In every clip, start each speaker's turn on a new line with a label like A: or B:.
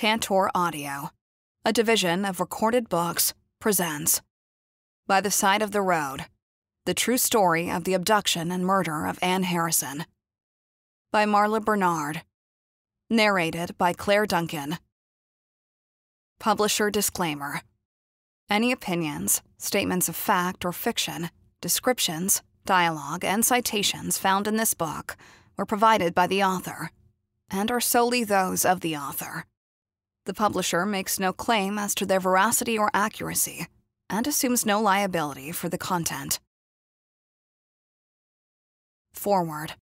A: Cantor Audio, a division of Recorded Books, presents By the Side of the Road, the true story of the abduction and murder of Anne Harrison. By Marla Bernard. Narrated by Claire Duncan. Publisher disclaimer. Any opinions, statements of fact or fiction, descriptions, dialogue, and citations found in this book were provided by the author and are solely those of the author. The publisher makes no claim as to their veracity or accuracy and assumes no liability for the content. Forward.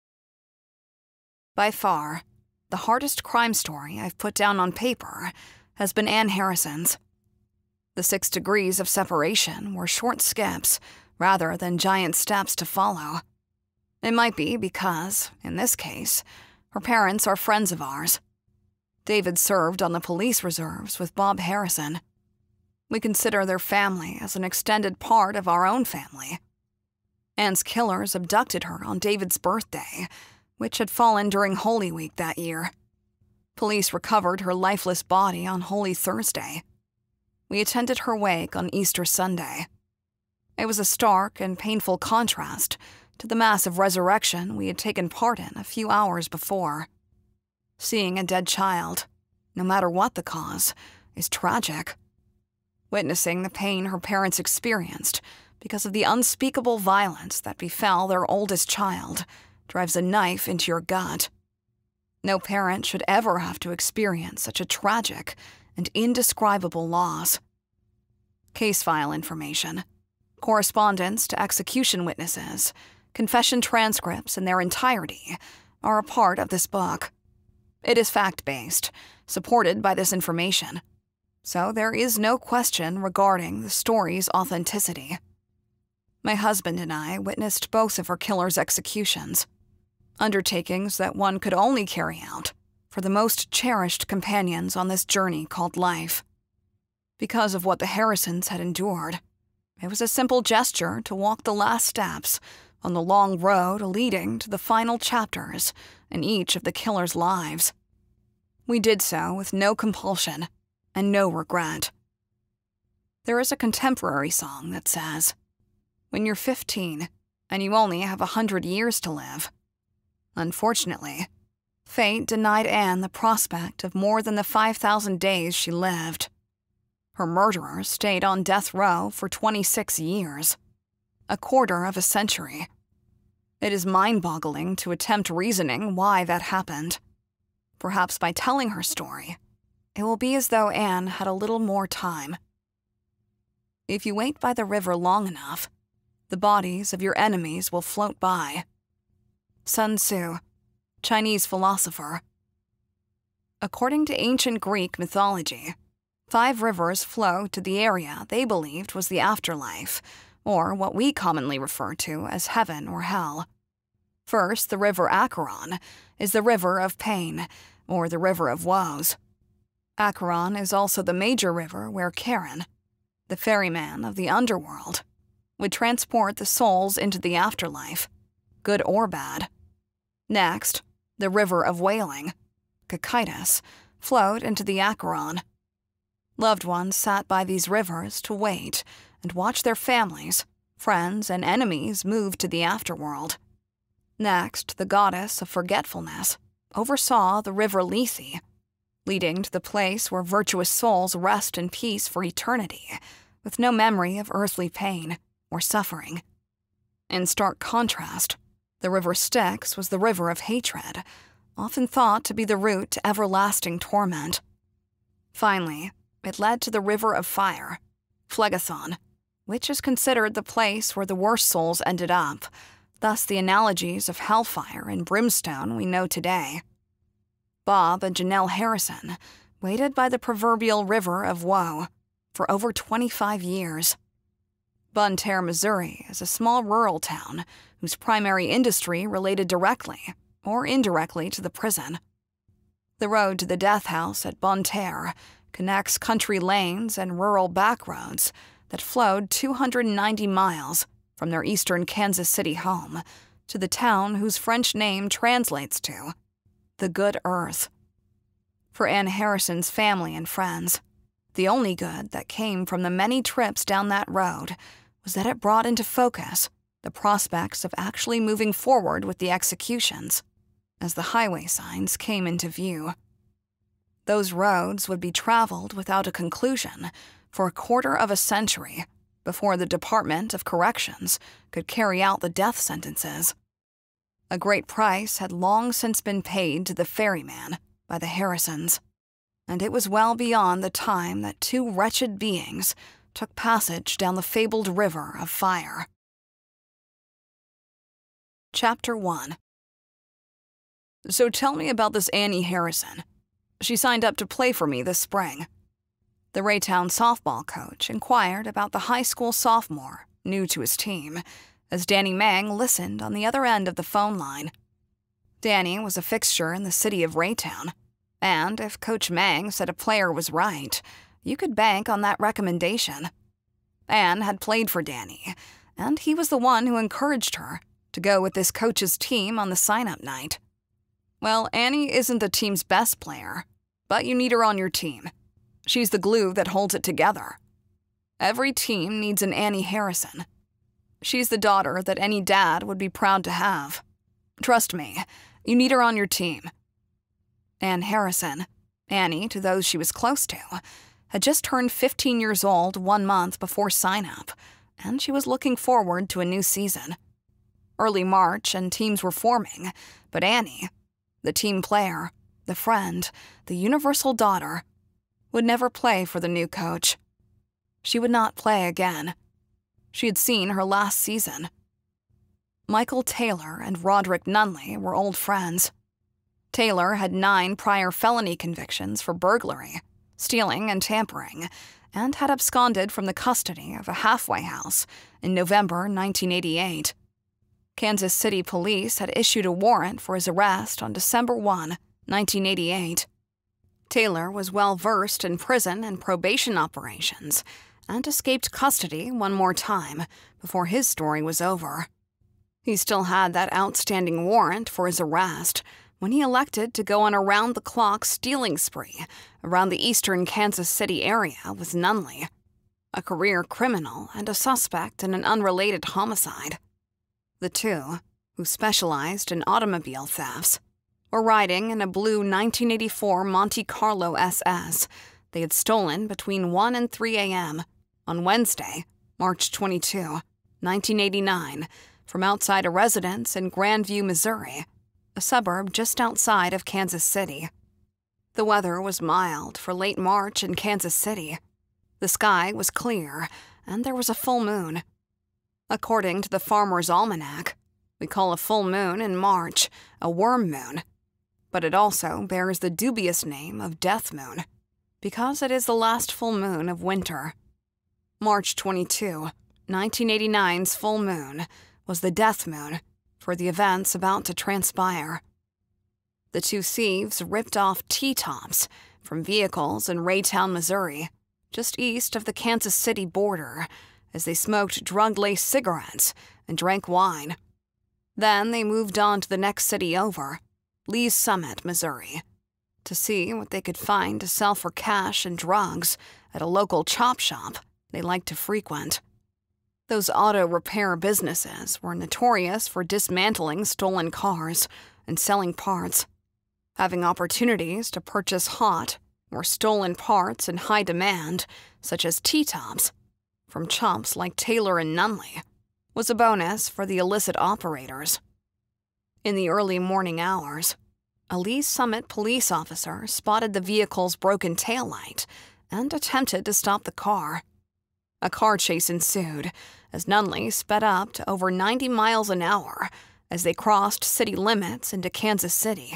A: By far, the hardest crime story I've put down on paper has been Anne Harrison's. The 6 degrees of separation were short skips rather than giant steps to follow. It might be because, in this case, her parents are friends of ours. David served on the police reserves with Bob Harrison. We consider their family as an extended part of our own family. Anne's killers abducted her on David's birthday, which had fallen during Holy Week that year. Police recovered her lifeless body on Holy Thursday. We attended her wake on Easter Sunday. It was a stark and painful contrast to the massive resurrection we had taken part in a few hours before. Seeing a dead child, no matter what the cause, is tragic. Witnessing the pain her parents experienced because of the unspeakable violence that befell their oldest child drives a knife into your gut. No parent should ever have to experience such a tragic and indescribable loss. Case file information, correspondence to execution witnesses, confession transcripts in their entirety are a part of this book. It is fact-based, supported by this information, so there is no question regarding the story's authenticity. My husband and I witnessed both of her killers' executions, undertakings that one could only carry out for the most cherished companions on this journey called life. Because of what the Harrisons had endured, it was a simple gesture to walk the last steps on the long road leading to the final chapters in each of the killers' lives. We did so with no compulsion and no regret. There is a contemporary song that says, "When you're 15 and you only have 100 years to live." Unfortunately, fate denied Anne the prospect of more than the 5,000 days she lived. Her murderer stayed on death row for 26 years, a quarter of a century. It is mind-boggling to attempt reasoning why that happened. Perhaps by telling her story, it will be as though Anne had a little more time. If you wait by the river long enough, the bodies of your enemies will float by. Sun Tzu, Chinese philosopher. According to ancient Greek mythology, 5 rivers flowed to the area they believed was the afterlife, or what we commonly refer to as heaven or hell. First, the river Acheron is the river of pain, or the river of woes. Acheron is also the major river where Charon, the ferryman of the underworld, would transport the souls into the afterlife, good or bad. Next, the river of wailing, Cocytus, flowed into the Acheron. Loved ones sat by these rivers to wait and watch their families, friends, and enemies move to the afterworld. Next, the goddess of forgetfulness oversaw the river Lethe, leading to the place where virtuous souls rest in peace for eternity, with no memory of earthly pain or suffering. In stark contrast, the river Styx was the river of hatred, often thought to be the route to everlasting torment. Finally, it led to the river of fire, Phlegethon, which is considered the place where the worst souls ended up, thus the analogies of hellfire and brimstone we know today. Bob and Janelle Harrison waited by the proverbial river of woe for over 25 years. Bonne Terre, Missouri is a small rural town whose primary industry related directly or indirectly to the prison. The road to the death house at Bonne Terre connects country lanes and rural back roads that flowed 290 miles from their eastern Kansas City home to the town whose French name translates to the Good Earth. For Ann Harrison's family and friends, the only good that came from the many trips down that road was that it brought into focus the prospects of actually moving forward with the executions, as the highway signs came into view. Those roads would be traveled without a conclusion for a quarter of a century before the Department of Corrections could carry out the death sentences. A great price had long since been paid to the ferryman by the Harrisons, and it was well beyond the time that two wretched beings took passage down the fabled river of fire. Chapter 1. So tell me about this Annie Harrison. She signed up to play for me this spring. The Raytown softball coach inquired about the high school sophomore, new to his team, as Danny Mang listened on the other end of the phone line. Danny was a fixture in the city of Raytown, and if Coach Mang said a player was right, you could bank on that recommendation. Anne had played for Danny, and he was the one who encouraged her to go with this coach's team on the sign-up night. Well, Annie isn't the team's best player, but you need her on your team. She's the glue that holds it together. Every team needs an Annie Harrison. She's the daughter that any dad would be proud to have. Trust me, you need her on your team. Ann Harrison, Annie to those she was close to, had just turned 15 years old 1 month before sign-up, and she was looking forward to a new season. Early March and teams were forming, but Annie, the team player, the friend, the universal daughter, would never play for the new coach. She would not play again. She had seen her last season. Michael Taylor and Roderick Nunley were old friends. Taylor had 9 prior felony convictions for burglary, stealing, and tampering, and had absconded from the custody of a halfway house in November 1988. Kansas City police had issued a warrant for his arrest on December 1, 1988. Taylor was well versed in prison and probation operations and escaped custody one more time before his story was over. He still had that outstanding warrant for his arrest when he elected to go on a round-the-clock stealing spree around the eastern Kansas City area with Nunley, a career criminal and a suspect in an unrelated homicide. The two, who specialized in automobile thefts, were riding in a blue 1984 Monte Carlo SS they had stolen between 1 and 3 a.m. on Wednesday, March 22, 1989, from outside a residence in Grandview, Missouri, a suburb just outside of Kansas City. The weather was mild for late March in Kansas City. The sky was clear, and there was a full moon. According to the Farmer's Almanac, we call a full moon in March a worm moon, but it also bears the dubious name of death moon, because it is the last full moon of winter. March 22, 1989's full moon was the death moon for the events about to transpire. The two thieves ripped off T-tops from vehicles in Raytown, Missouri, just east of the Kansas City border, as they smoked drug-laced cigarettes and drank wine. Then they moved on to the next city over, Lee's Summit, Missouri, to see what they could find to sell for cash and drugs at a local chop shop they liked to frequent. Those auto repair businesses were notorious for dismantling stolen cars and selling parts, having opportunities to purchase hot or stolen parts in high demand, such as T-tops, from chumps like Taylor and Nunley, was a bonus for the illicit operators. In the early morning hours, a Lee Summit police officer spotted the vehicle's broken taillight and attempted to stop the car. A car chase ensued as Nunley sped up to over 90 miles an hour as they crossed city limits into Kansas City.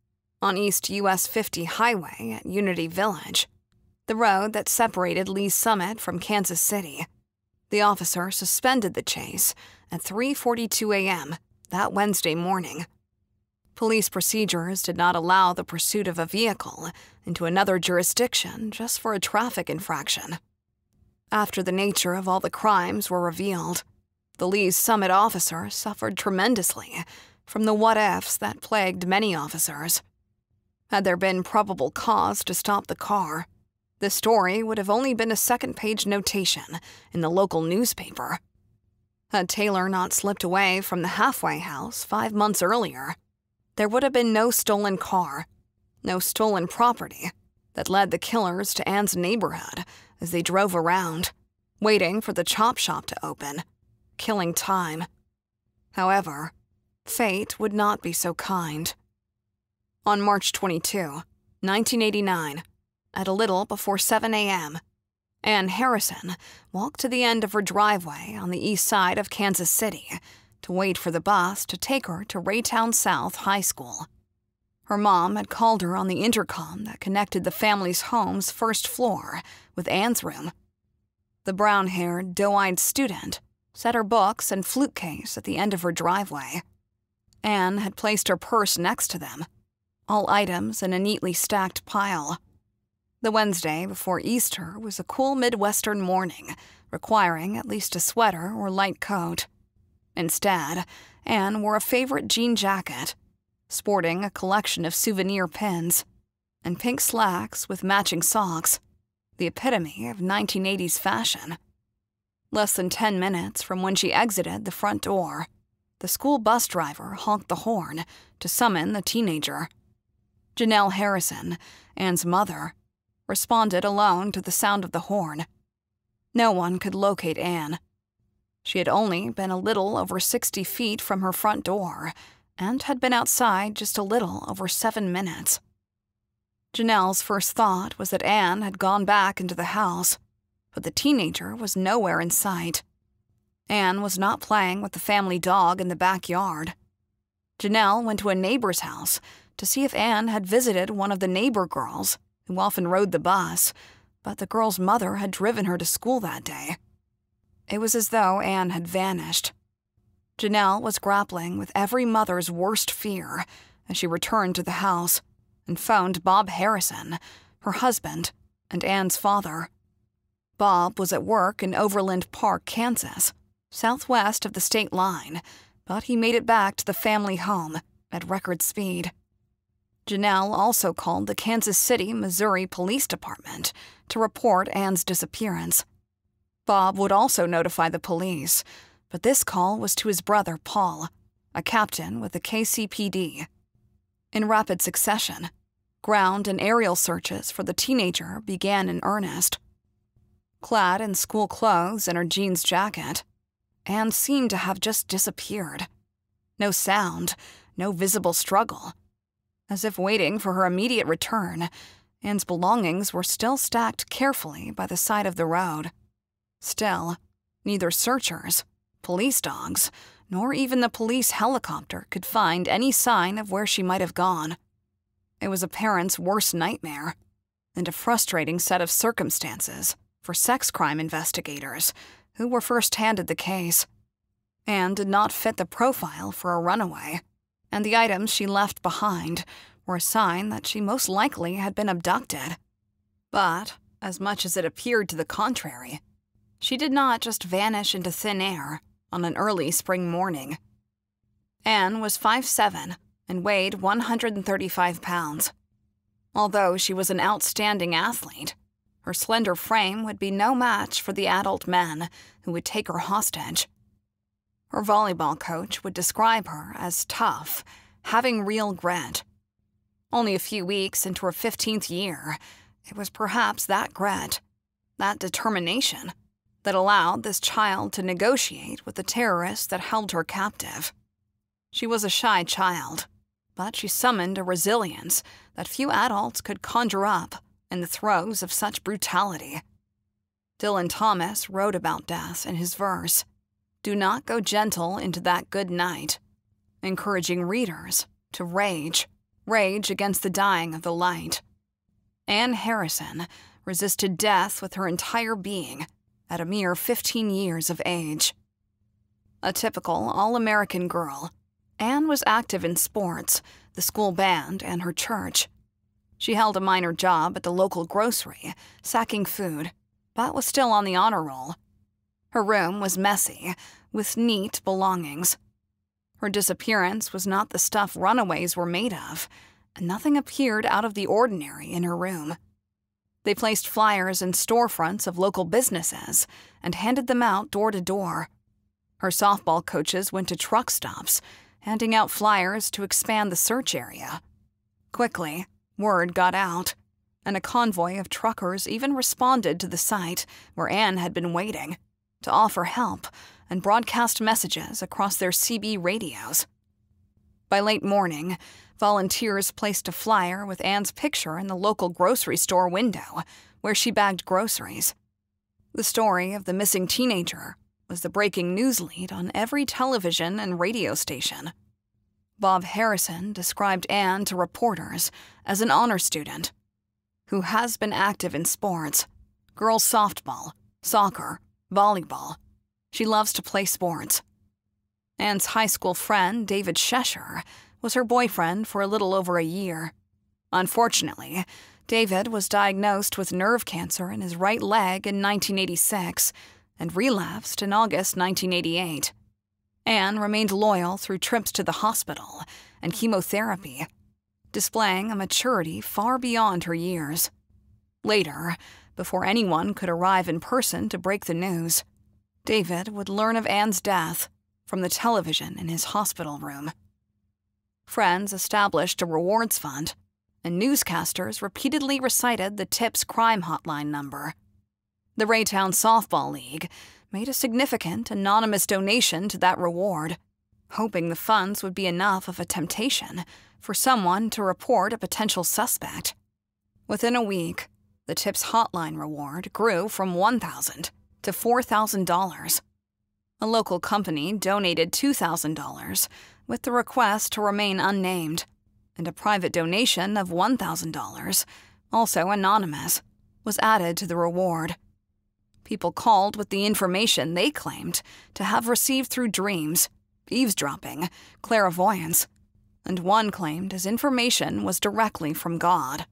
A: On East US 50 Highway at Unity Village, the road that separated Lee's Summit from Kansas City, the officer suspended the chase at 3:42 a.m. that Wednesday morning. Police procedures did not allow the pursuit of a vehicle into another jurisdiction just for a traffic infraction. After the nature of all the crimes were revealed, the Lee's Summit officer suffered tremendously from the what-ifs that plagued many officers. Had there been probable cause to stop the car, this story would have only been a second-page notation in the local newspaper. Had Taylor not slipped away from the halfway house 5 months earlier, there would have been no stolen car, no stolen property that led the killers to Anne's neighborhood as they drove around, waiting for the chop shop to open, killing time. However, fate would not be so kind. On March 22, 1989, at a little before 7 a.m., Anne Harrison walked to the end of her driveway on the east side of Kansas City to wait for the bus to take her to Raytown South High School. Her mom had called her on the intercom that connected the family's home's first floor with Anne's room. The brown-haired, doe-eyed student set her books and flute case at the end of her driveway. Anne had placed her purse next to them, all items in a neatly stacked pile. The Wednesday before Easter was a cool Midwestern morning, requiring at least a sweater or light coat. Instead, Anne wore a favorite jean jacket, sporting a collection of souvenir pins, and pink slacks with matching socks, the epitome of 1980s fashion. Less than 10 minutes from when she exited the front door, the school bus driver honked the horn to summon the teenager. Janelle Harrison, Anne's mother, responded alone to the sound of the horn. No one could locate Anne. She had only been a little over 60 feet from her front door and had been outside just a little over 7 minutes. Janelle's first thought was that Anne had gone back into the house, but the teenager was nowhere in sight. Anne was not playing with the family dog in the backyard. Janelle went to a neighbor's house to see if Anne had visited one of the neighbor girls who often rode the bus, but the girl's mother had driven her to school that day. It was as though Anne had vanished. Janelle was grappling with every mother's worst fear as she returned to the house and phoned Bob Harrison, her husband, and Anne's father. Bob was at work in Overland Park, Kansas, southwest of the state line, but he made it back to the family home at record speed. Janelle also called the Kansas City, Missouri Police Department to report Anne's disappearance. Bob would also notify the police, but this call was to his brother, Paul, a captain with the KCPD. In rapid succession, ground and aerial searches for the teenager began in earnest. Clad in school clothes and her jeans jacket, Anne seemed to have just disappeared. No sound, no visible struggle. As if waiting for her immediate return, Anne's belongings were still stacked carefully by the side of the road. Still, neither searchers, police dogs, nor even the police helicopter could find any sign of where she might have gone. It was a parent's worst nightmare, and a frustrating set of circumstances for sex crime investigators who were first handed the case. Anne did not fit the profile for a runaway, and the items she left behind were a sign that she most likely had been abducted. But, as much as it appeared to the contrary, she did not just vanish into thin air on an early spring morning. Anne was 5'7" and weighed 135 pounds. Although she was an outstanding athlete, her slender frame would be no match for the adult men who would take her hostage. Her volleyball coach would describe her as tough, having real grit. Only a few weeks into her 15th year, it was perhaps that grit, that determination, that allowed this child to negotiate with the terrorists that held her captive. She was a shy child, but she summoned a resilience that few adults could conjure up in the throes of such brutality. Dylan Thomas wrote about death in his verse, "Do not go gentle into that good night," encouraging readers to rage against the dying of the light. Anne Harrison resisted death with her entire being at a mere 15 years of age. A typical all-American girl, Anne was active in sports, the school band, and her church. She held a minor job at the local grocery, sacking food, but was still on the honor roll. Her room was messy, with neat belongings. Her disappearance was not the stuff runaways were made of, and nothing appeared out of the ordinary in her room. They placed flyers in storefronts of local businesses and handed them out door to door. Her softball coaches went to truck stops, handing out flyers to expand the search area. Quickly, word got out, and a convoy of truckers even responded to the site where Anne had been waiting to offer help and broadcast messages across their CB radios. By late morning, volunteers placed a flyer with Anne's picture in the local grocery store window where she bagged groceries. The story of the missing teenager was the breaking news lead on every television and radio station. Bob Harrison described Anne to reporters as an honor student who has been active in sports, girls softball, soccer, volleyball. She loves to play sports. Anne's high school friend, David Cheshire, was her boyfriend for a little over a year. Unfortunately, David was diagnosed with nerve cancer in his right leg in 1986 and relapsed in August 1988. Anne remained loyal through trips to the hospital and chemotherapy, displaying a maturity far beyond her years. Later, before anyone could arrive in person to break the news, David would learn of Anne's death from the television in his hospital room. Friends established a rewards fund, and newscasters repeatedly recited the TIPS crime hotline number. The Raytown Softball League made a significant anonymous donation to that reward, hoping the funds would be enough of a temptation for someone to report a potential suspect. Within a week, the TIPS hotline reward grew from $1,000 to $4,000. A local company donated $2,000 with the request to remain unnamed, and a private donation of $1,000, also anonymous, was added to the reward. People called with the information they claimed to have received through dreams, eavesdropping, clairvoyance, and one claimed his information was directly from God.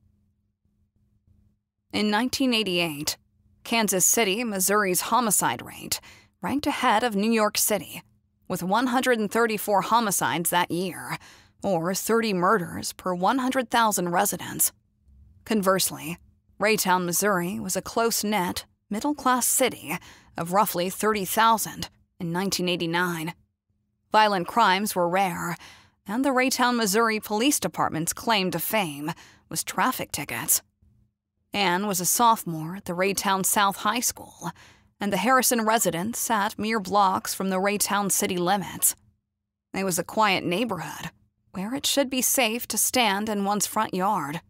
A: In 1988, Kansas City, Missouri's homicide rate ranked ahead of New York City, with 134 homicides that year, or 30 murders per 100,000 residents. Conversely, Raytown, Missouri was a close-knit, middle-class city of roughly 30,000 in 1989. Violent crimes were rare, and the Raytown, Missouri Police Department's claim to fame was traffic tickets. Anne was a sophomore at the Raytown South High School, and the Harrison residence sat mere blocks from the Raytown city limits. It was a quiet neighborhood where it should be safe to stand in one's front yard.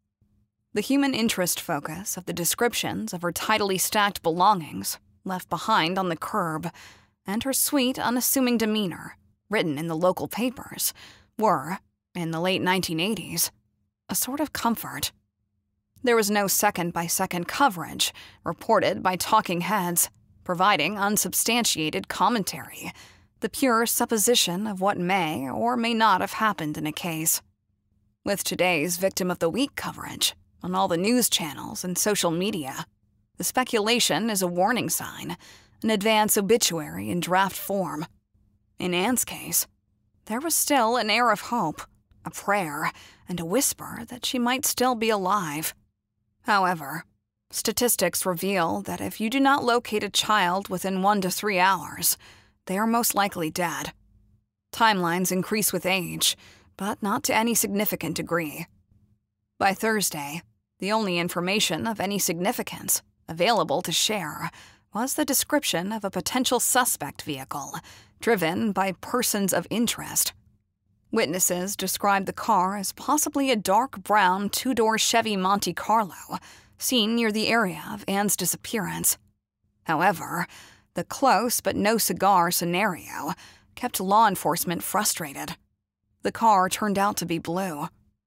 A: The human interest focus of the descriptions of her tidily stacked belongings left behind on the curb and her sweet, unassuming demeanor, written in the local papers, were, in the late 1980s, a sort of comfort. There was no second-by-second coverage reported by talking heads, providing unsubstantiated commentary, the pure supposition of what may or may not have happened in a case. With today's Victim of the Week coverage on all the news channels and social media, the speculation is a warning sign, an advance obituary in draft form. In Anne's case, there was still an air of hope, a prayer, and a whisper that she might still be alive. However, statistics reveal that if you do not locate a child within 1 to 3 hours, they are most likely dead. Timelines increase with age, but not to any significant degree. By Thursday, the only information of any significance available to share was the description of a potential suspect vehicle driven by persons of interest. Witnesses described the car as possibly a dark brown 2-door Chevy Monte Carlo seen near the area of Anne's disappearance. However, the close but no cigar scenario kept law enforcement frustrated. The car turned out to be blue.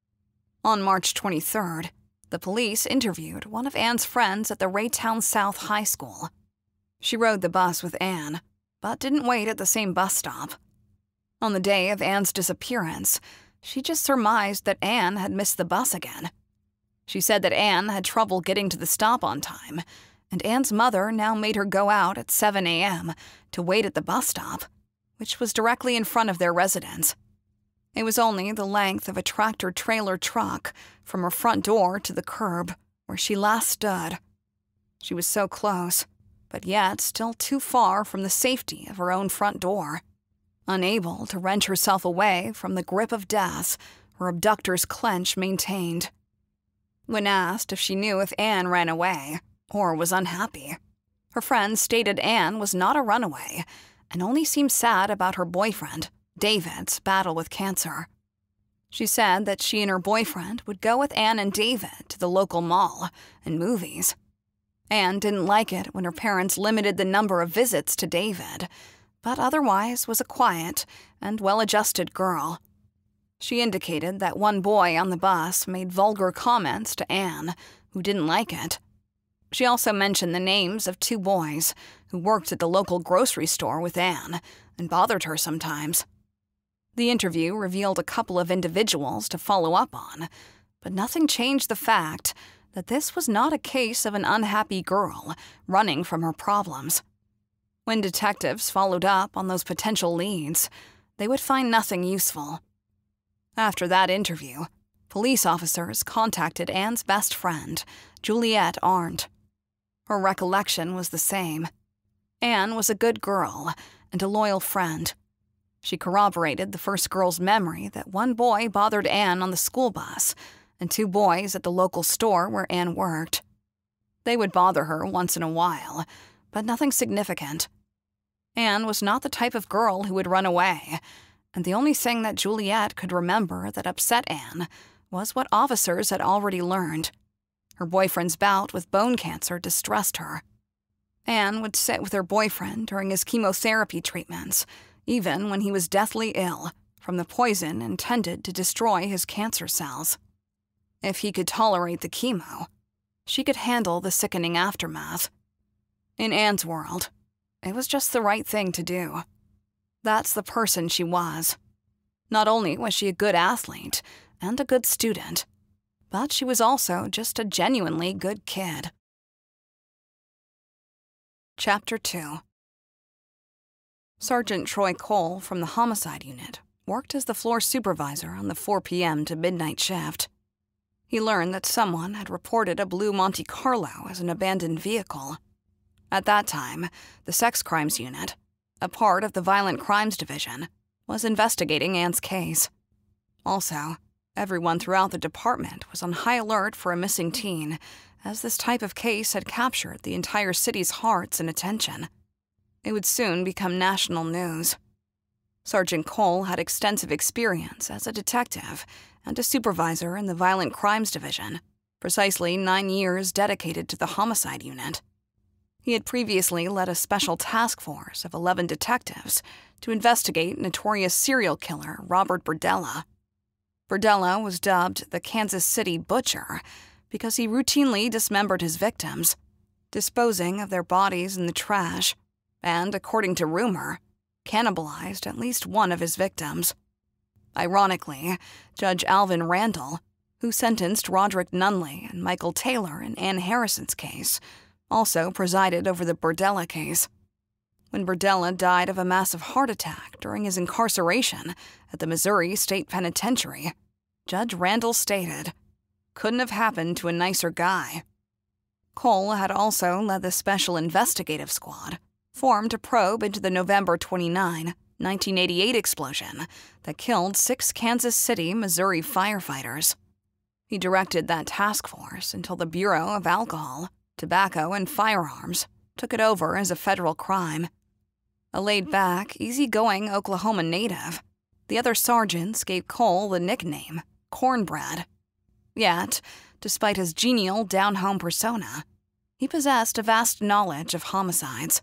A: On March 23rd, the police interviewed one of Anne's friends at the Raytown South High School. She rode the bus with Anne, but didn't wait at the same bus stop. On the day of Anne's disappearance, she just surmised that Anne had missed the bus again. She said that Anne had trouble getting to the stop on time, and Anne's mother now made her go out at 7 a.m. to wait at the bus stop, which was directly in front of their residence. It was only the length of a tractor-trailer truck from her front door to the curb where she last stood. She was so close, but yet still too far from the safety of her own front door, unable to wrench herself away from the grip of death her abductor's clench maintained. When asked if she knew if Anne ran away or was unhappy, her friend stated Anne was not a runaway and only seemed sad about her boyfriend, David's battle with cancer. She said that she and her boyfriend would go with Anne and David to the local mall and movies. Anne didn't like it when her parents limited the number of visits to David, but otherwise was a quiet and well-adjusted girl. She indicated that one boy on the bus made vulgar comments to Anne, who didn't like it. She also mentioned the names of 2 boys who worked at the local grocery store with Anne and bothered her sometimes. The interview revealed a couple of individuals to follow up on, but nothing changed the fact that this was not a case of an unhappy girl running from her problems. When detectives followed up on those potential leads, they would find nothing useful. After that interview, police officers contacted Anne's best friend, Juliet Arndt. Her recollection was the same. Anne was a good girl and a loyal friend. She corroborated the first girl's memory that one boy bothered Anne on the school bus and 2 boys at the local store where Anne worked. They would bother her once in a while, but nothing significant. Anne was not the type of girl who would run away, and the only thing that Juliet could remember that upset Anne was what officers had already learned. Her boyfriend's bout with bone cancer distressed her. Anne would sit with her boyfriend during his chemotherapy treatments, even when he was deathly ill from the poison intended to destroy his cancer cells. If he could tolerate the chemo, she could handle the sickening aftermath. In Anne's world, it was just the right thing to do. That's the person she was. Not only was she a good athlete and a good student, but she was also just a genuinely good kid. Chapter 2. Sergeant Troy Cole from the homicide unit worked as the floor supervisor on the 4 p.m. to midnight shift. He learned that someone had reported a blue Monte Carlo as an abandoned vehicle. At that time, the sex crimes unit, a part of the violent crimes division, was investigating Anne's case. Also, everyone throughout the department was on high alert for a missing teen, as this type of case had captured the entire city's hearts and attention. It would soon become national news. Sergeant Cole had extensive experience as a detective and a supervisor in the Violent Crimes Division, precisely 9 years dedicated to the homicide unit. He had previously led a special task force of 11 detectives to investigate notorious serial killer Robert Berdella. Berdella was dubbed the Kansas City Butcher because he routinely dismembered his victims, disposing of their bodies in the trash, and, according to rumor, cannibalized at least one of his victims. Ironically, Judge Alvin Randall, who sentenced Roderick Nunley and Michael Taylor in Ann Harrison's case, also presided over the Berdella case. When Berdella died of a massive heart attack during his incarceration at the Missouri State Penitentiary, Judge Randall stated, "Couldn't have happened to a nicer guy." Cole had also led the Special Investigative Squad, formed to probe into the November 29, 1988 explosion that killed 6 Kansas City, Missouri firefighters. He directed that task force until the Bureau of Alcohol, Tobacco, and Firearms took it over as a federal crime. A laid-back, easygoing Oklahoma native, the other sergeants gave Cole the nickname Cornbread. Yet, despite his genial, down-home persona, he possessed a vast knowledge of homicides.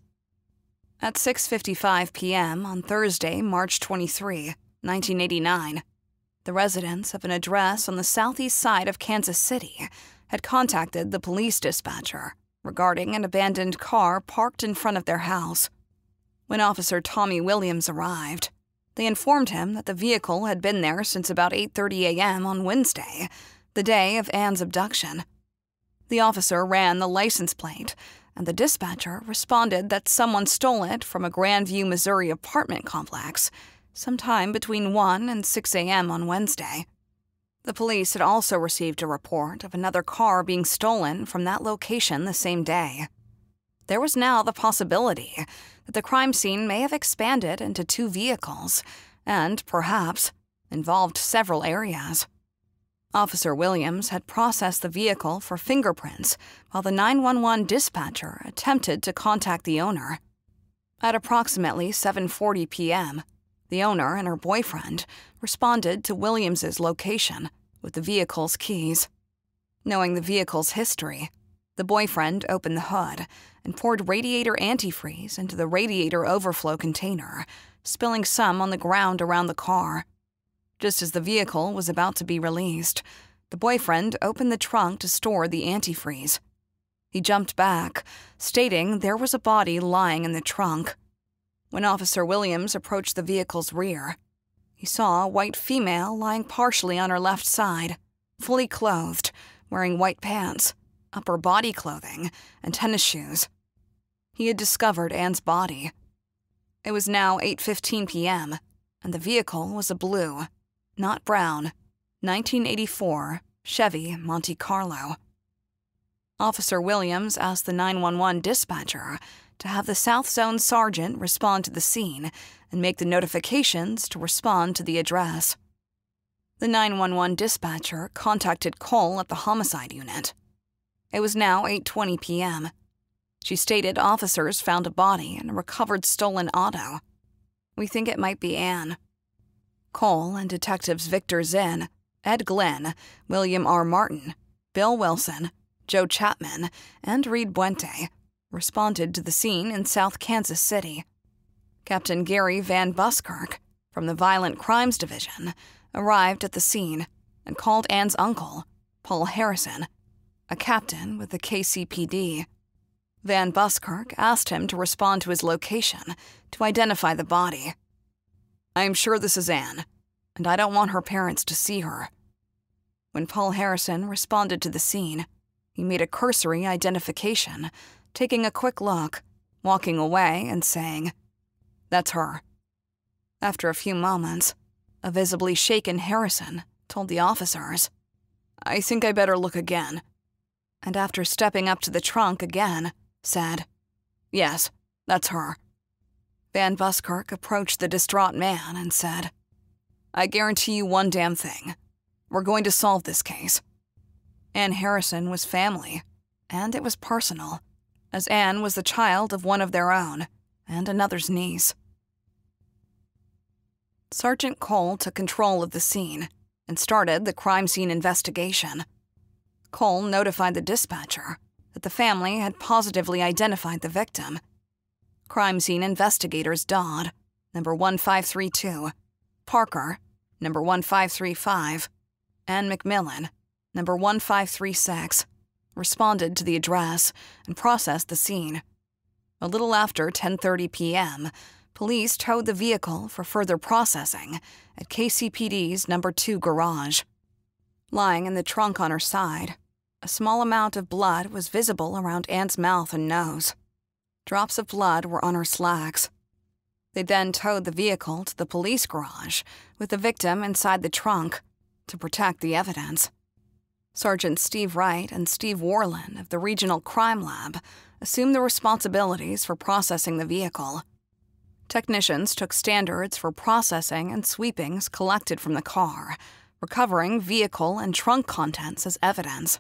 A: At 6:55 p.m. on Thursday, March 23, 1989, the residents of an address on the southeast side of Kansas City had contacted the police dispatcher regarding an abandoned car parked in front of their house. When Officer Tommy Williams arrived, they informed him that the vehicle had been there since about 8:30 a.m. on Wednesday, the day of Anne's abduction. The officer ran the license plate, and the dispatcher responded that someone stole it from a Grandview, Missouri apartment complex sometime between 1 and 6 a.m. on Wednesday. The police had also received a report of another car being stolen from that location the same day. There was now the possibility that the crime scene may have expanded into 2 vehicles and, perhaps, involved several areas. Officer Williams had processed the vehicle for fingerprints while the 911 dispatcher attempted to contact the owner. At approximately 7:40 p.m., the owner and her boyfriend responded to Williams's location with the vehicle's keys. Knowing the vehicle's history, the boyfriend opened the hood and poured radiator antifreeze into the radiator overflow container, spilling some on the ground around the car. Just as the vehicle was about to be released, the boyfriend opened the trunk to store the antifreeze. He jumped back, stating there was a body lying in the trunk. When Officer Williams approached the vehicle's rear, he saw a white female lying partially on her left side, fully clothed, wearing white pants, upper body clothing, and tennis shoes. He had discovered Anne's body. It was now 8:15 p.m., and the vehicle was a blue, not brown, 1984 Chevy Monte Carlo. Officer Williams asked the 911 dispatcher to have the South Zone sergeant respond to the scene and make the notifications to respond to the address. The 911 dispatcher contacted Cole at the homicide unit. It was now 8:20 p.m. She stated officers found a body in a recovered stolen auto. We think it might be Anne. Cole and detectives Victor Zinn, Ed Glenn, William R. Martin, Bill Wilson, Joe Chapman, and Reed Buente responded to the scene in South Kansas City. Captain Gary Van Buskirk, from the Violent Crimes Division, arrived at the scene and called Anne's uncle, Paul Harrison, a captain with the KCPD. Van Buskirk asked him to respond to his location to identify the body. "I am sure this is Anne, and I don't want her parents to see her." When Paul Harrison responded to the scene, he made a cursory identification, taking a quick look, walking away and saying, "That's her." After a few moments, a visibly shaken Harrison told the officers, "I think I better look again," and after stepping up to the trunk again, said, "Yes, that's her." Van Buskirk approached the distraught man and said, "I guarantee you one damn thing. We're going to solve this case." Anne Harrison was family, and it was personal, as Anne was the child of one of their own and another's niece. Sergeant Cole took control of the scene and started the crime scene investigation. Cole notified the dispatcher that the family had positively identified the victim. Crime scene investigators Dodd, number 1532, Parker, number 1535, and McMillan, number 1536, responded to the address and processed the scene. A little after 10:30 p.m., police towed the vehicle for further processing at KCPD's number 2 garage. Lying in the trunk on her side, a small amount of blood was visible around Anne's mouth and nose. Drops of blood were on her slacks. They then towed the vehicle to the police garage with the victim inside the trunk to protect the evidence. Sergeant Steve Wright and Steve Warland of the Regional Crime Lab assumed the responsibilities for processing the vehicle. Technicians took standards for processing and sweepings collected from the car, recovering vehicle and trunk contents as evidence.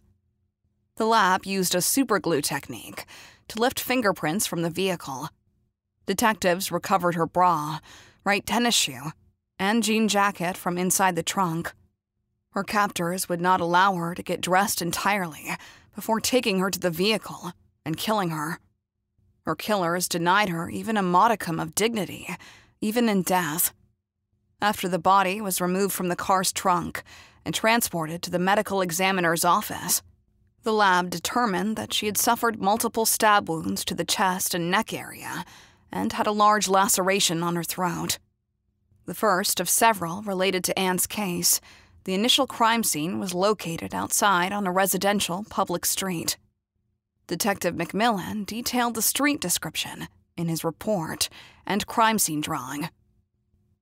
A: The lab used a superglue technique to lift fingerprints from the vehicle. Detectives recovered her bra, right tennis shoe, and jean jacket from inside the trunk. Her captors would not allow her to get dressed entirely before taking her to the vehicle and killing her. Her killers denied her even a modicum of dignity, even in death. After the body was removed from the car's trunk and transported to the medical examiner's office, the lab determined that she had suffered multiple stab wounds to the chest and neck area and had a large laceration on her throat. The first of several related to Anne's case, the initial crime scene was located outside on a residential public street. Detective McMillan detailed the street description in his report and crime scene drawing.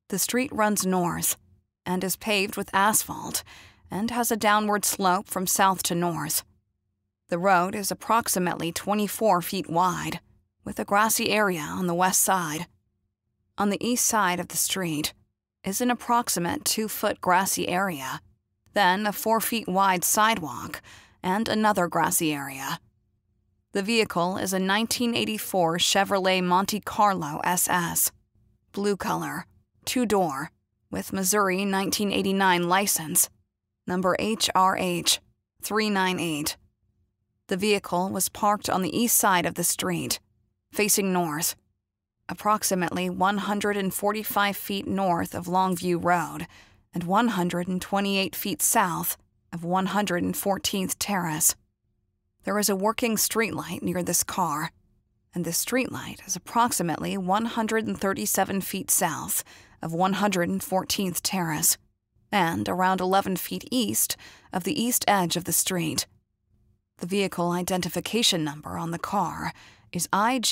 A: The street runs north and is paved with asphalt and has a downward slope from south to north. The road is approximately 24 feet wide, with a grassy area on the west side. On the east side of the street is an approximate 2-foot grassy area, then a 4 feet wide sidewalk and another grassy area. The vehicle is a 1984 Chevrolet Monte Carlo SS, blue color, 2-door, with Missouri 1989 license, number HRH 398. The vehicle was parked on the east side of the street, facing north, approximately 145 feet north of Longview Road and 128 feet south of 114th Terrace. There is a working streetlight near this car, and this streetlight is approximately 137 feet south of 114th Terrace and around 11 feet east of the east edge of the street. The vehicle identification number on the car is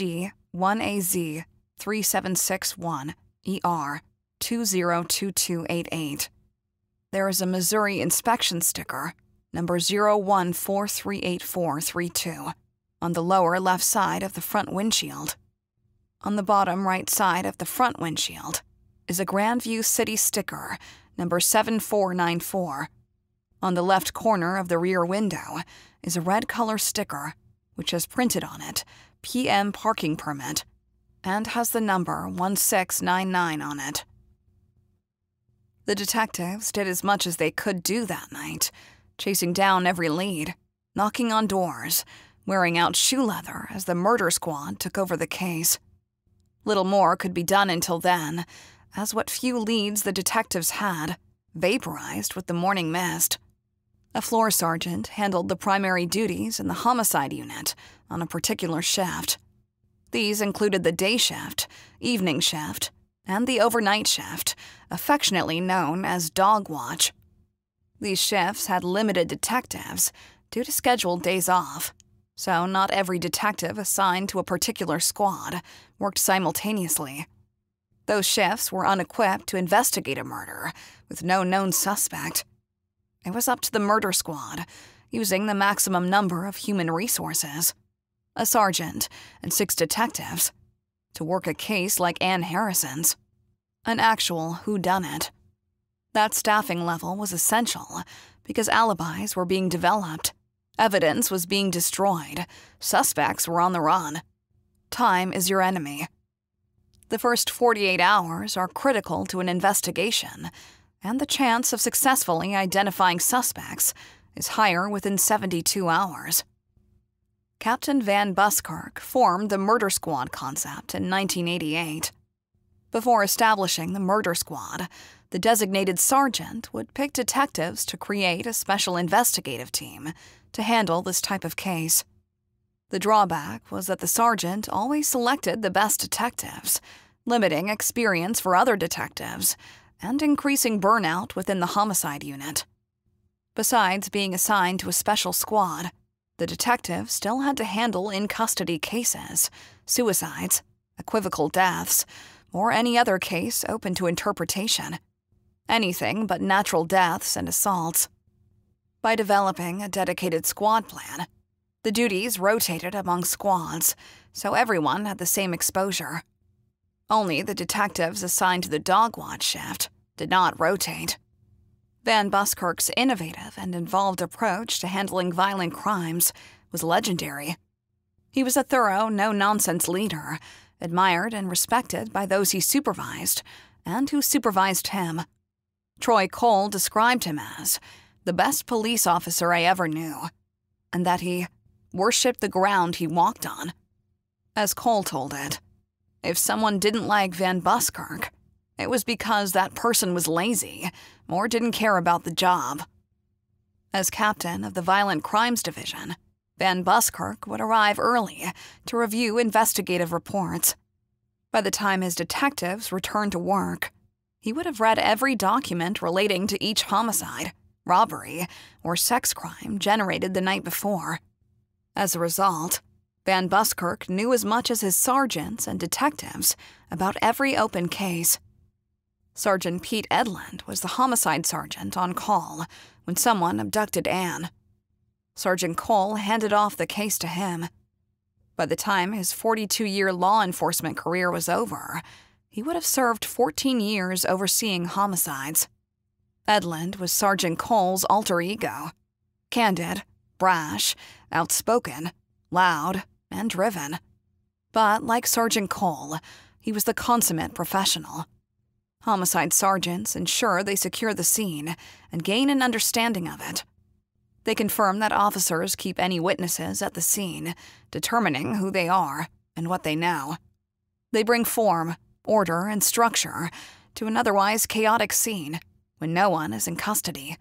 A: IG1AZ3761ER 202288. There is a Missouri inspection sticker, number 01438432, on the lower left side of the front windshield. On the bottom right side of the front windshield is a Grandview City sticker, number 7494. On the left corner of the rear window is a red color sticker, which has printed on it, PM parking permit, and has the number 1699 on it. The detectives did as much as they could do that night, chasing down every lead, knocking on doors, wearing out shoe leather as the murder squad took over the case. Little more could be done until then, as what few leads the detectives had vaporized with the morning mist. A floor sergeant handled the primary duties in the homicide unit on a particular shift. These included the day shift, evening shift, and the overnight shift, affectionately known as dog watch. These shifts had limited detectives due to scheduled days off, so not every detective assigned to a particular squad worked simultaneously. Those shifts were unequipped to investigate a murder with no known suspect. It was up to the murder squad, using the maximum number of human resources, a sergeant and 6 detectives, to work a case like Ann Harrison's, an actual whodunit. That staffing level was essential because alibis were being developed, evidence was being destroyed, suspects were on the run. Time is your enemy. The first 48 hours are critical to an investigation, and the chance of successfully identifying suspects is higher within 72 hours. Captain Van Buskirk formed the murder squad concept in 1988. Before establishing the murder squad, the designated sergeant would pick detectives to create a special investigative team to handle this type of case. The drawback was that the sergeant always selected the best detectives, limiting experience for other detectives and increasing burnout within the homicide unit. Besides being assigned to a special squad, the detective still had to handle in-custody cases, suicides, equivocal deaths, or any other case open to interpretation. Anything but natural deaths and assaults. By developing a dedicated squad plan, the duties rotated among squads, so everyone had the same exposure. Only the detectives assigned to the dog watch shift did not rotate. Van Buskirk's innovative and involved approach to handling violent crimes was legendary. He was a thorough, no-nonsense leader, admired and respected by those he supervised and who supervised him. Troy Cole described him as the best police officer I ever knew, and that he worshipped the ground he walked on. As Cole told it, if someone didn't like Van Buskirk, it was because that person was lazy or didn't care about the job. As captain of the Violent Crimes Division, Van Buskirk would arrive early to review investigative reports. By the time his detectives returned to work, he would have read every document relating to each homicide, robbery, or sex crime generated the night before. As a result, Van Buskirk knew as much as his sergeants and detectives about every open case. Sergeant Pete Edlund was the homicide sergeant on call when someone abducted Anne. Sergeant Cole handed off the case to him. By the time his 42-year law enforcement career was over, he would have served 14 years overseeing homicides. Edlund was Sergeant Cole's alter ego. Candid, brash, outspoken, loud, and driven. But like Sergeant Cole, he was the consummate professional. Homicide sergeants ensure they secure the scene and gain an understanding of it. They confirm that officers keep any witnesses at the scene, determining who they are and what they know. They bring form, order, and structure to an otherwise chaotic scene when no one is in custody.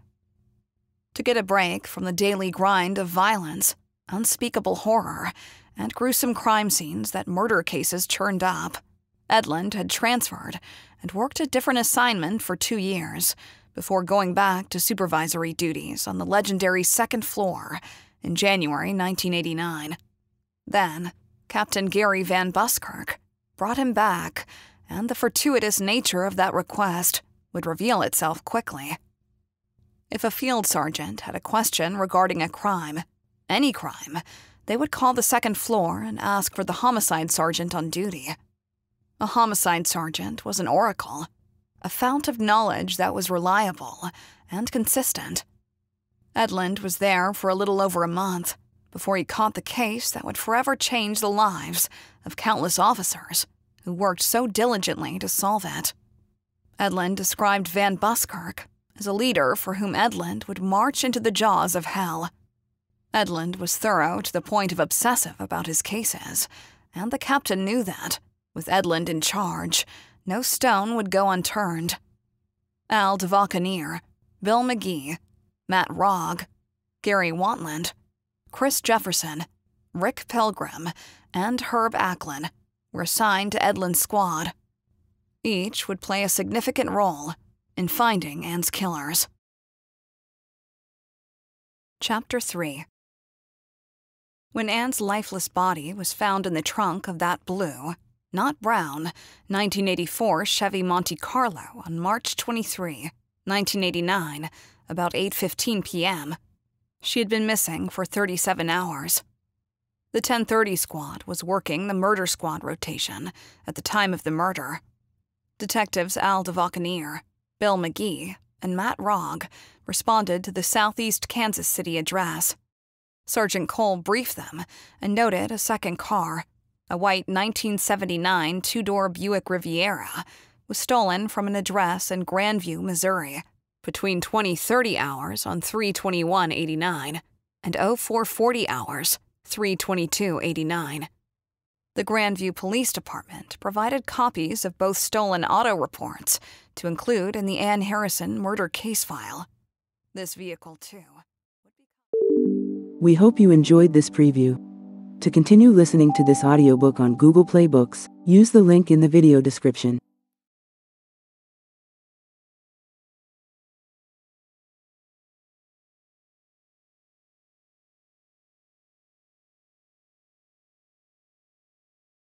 A: To get a break from the daily grind of violence, unspeakable horror, and gruesome crime scenes that murder cases churned up, Edlund had transferred and worked a different assignment for 2 years before going back to supervisory duties on the legendary second floor in January 1989. Then, Captain Gary Van Buskirk brought him back, and the fortuitous nature of that request would reveal itself quickly. If a field sergeant had a question regarding a crime, any crime, they would call the second floor and ask for the homicide sergeant on duty. A homicide sergeant was an oracle, a fount of knowledge that was reliable and consistent. Edlund was there for a little over a month before he caught the case that would forever change the lives of countless officers who worked so diligently to solve it. Edlund described Van Buskirk as a leader for whom Edlund would march into the jaws of hell. Edlund was thorough to the point of obsessive about his cases, and the captain knew that, with Edlund in charge, no stone would go unturned. Al DeValcanier, Bill McGee, Matt Rogg, Gary Wantland, Chris Jefferson, Rick Pilgrim, and Herb Acklin were assigned to Edlund's squad. Each would play a significant role in finding Anne's killers. Chapter 3. When Anne's lifeless body was found in the trunk of that blue, not brown, 1984 Chevy Monte Carlo on March 23, 1989, about 8:15 p.m., she had been missing for 37 hours. The 10:30 squad was working the murder squad rotation at the time of the murder. Detectives Al DeValcanier, Bill McGee, and Matt Rogg responded to the southeast Kansas City address. Sergeant Cole briefed them and noted a second car, a white 1979 two-door Buick Riviera, was stolen from an address in Grandview, Missouri, between 20:30 hours on 3/21/89 and 04:40 hours, 3/22/89. The Grandview Police Department provided copies of both stolen auto reports to include in the Anne Harrison murder case file. This vehicle, too.
B: We hope you enjoyed this preview. To continue listening to this audiobook on Google Play Books, use the link in the video description.